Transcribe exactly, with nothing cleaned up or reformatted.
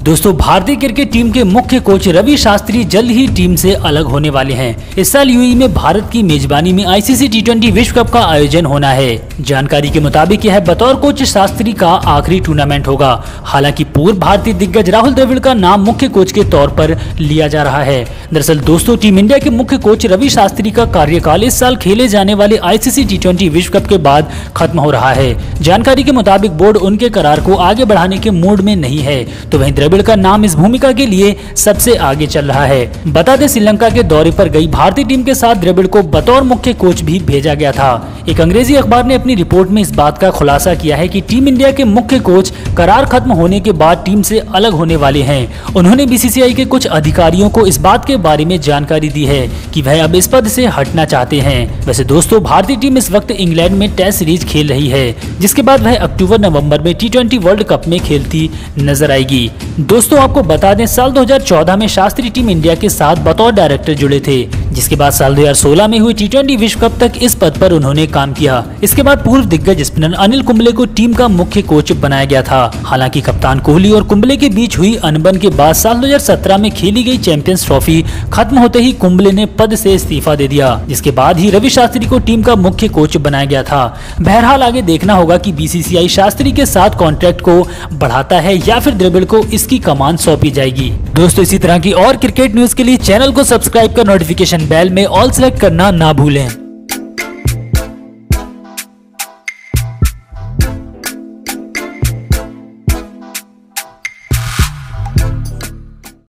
दोस्तों, भारतीय cricket team के मुख्य कोच रवि शास्त्री जल्द ही टीम से अलग होने वाले हैं। इस साल यूएई में भारत की मेजबानी में आईसीसी टी ट्वेंटी विश्व कप का आयोजन होना है। जानकारी के मुताबिक यह बतौर कोच शास्त्री का आखिरी टूर्नामेंट होगा। हालांकि पूर्व भारतीय दिग्गज राहुल द्रविड़ का नाम मुख्य कोच के तौर पर लिया जा रहा है। दरअसल दोस्तों, टीम इंडिया के मुख्य कोच रवि शास्त्री का कार्यकाल इस साल खेले जाने वाले आईसीसी टी ट्वेंटी विश्व कप के बाद खत्म हो रहा है। जानकारी के मुताबिक बोर्ड उनके करार को आगे बढ़ाने के मूड में नहीं है, तो वहीं द्रविड़ का नाम इस भूमिका के लिए सबसे आगे चल रहा है। बता दें, श्रीलंका के दौरे पर गई भारतीय टीम के साथ द्रविड़ को बतौर मुख्य कोच भी भेजा गया था। एक अंग्रेजी अखबार ने अपनी रिपोर्ट में इस बात का खुलासा किया है कि टीम इंडिया के मुख्य कोच करार खत्म होने के बाद टीम से अलग होने वाले हैं। उन्होंने बीसीसीआई के कुछ अधिकारियों को इस बात के बारे में जानकारी दी है कि वह अब इस पद से हटना चाहते हैं। वैसे दोस्तों, भारतीय टीम इस वक्त इंग्लैंड में टेस्ट सीरीज खेल रही है, जिसके बाद वह अक्टूबर नवंबर में टी ट्वेंटी वर्ल्ड कप में खेलती नजर आएगी। दोस्तों, आपको बता दें, साल दो हज़ार चौदह में शास्त्री टीम इंडिया के साथ बतौर डायरेक्टर जुड़े थे, जिसके बाद साल दो हज़ार सोलह में हुई टी ट्वेंटी विश्व कप तक इस पद पर उन्होंने काम किया। इसके बाद पूर्व दिग्गज स्पिनर अनिल कुंबले को टीम का मुख्य कोच बनाया गया था। हालांकि कप्तान कोहली और कुंबले के बीच हुई अनबन के बाद साल दो हज़ार सत्रह में खेली गई चैंपियंस ट्रॉफी खत्म होते ही कुंबले ने पद से इस्तीफा दे दिया, जिसके बाद ही रवि शास्त्री को टीम का मुख्य कोच बनाया गया था। बहरहाल आगे देखना होगा कि बीसीसीआई शास्त्री के साथ कॉन्ट्रैक्ट को बढ़ाता है या फिर द्रविड़ को इसकी कमान सौंपी जाएगी। दोस्तों, इसी तरह की और क्रिकेट न्यूज के लिए चैनल को सब्सक्राइब कर नोटिफिकेशन बेल में ऑल सेलेक्ट करना ना भूलें।